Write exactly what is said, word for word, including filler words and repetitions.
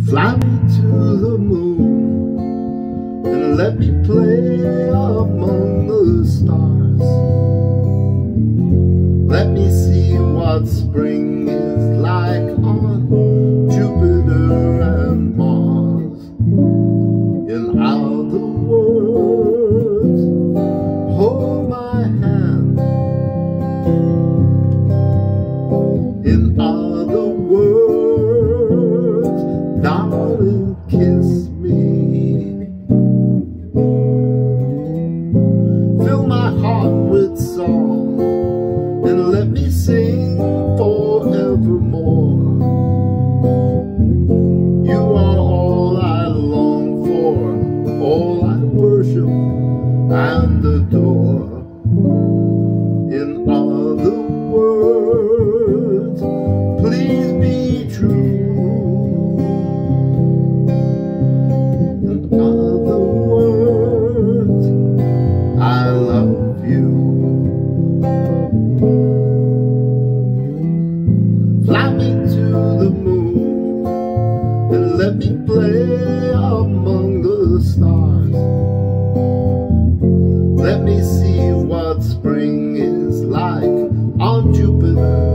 Fly me to the moon and let me play among the stars. Let me see what spring is like on Jupiter and Mars. In other words, hold my hand. In other words, darling, kiss me. Fill my heart with song and let me sing forevermore. You are all I long for, all I worship and adore. In other words, please be true. In other words, I love you. Fly me to the moon and let me play among the stars. Let me see what spring is like on Jupiter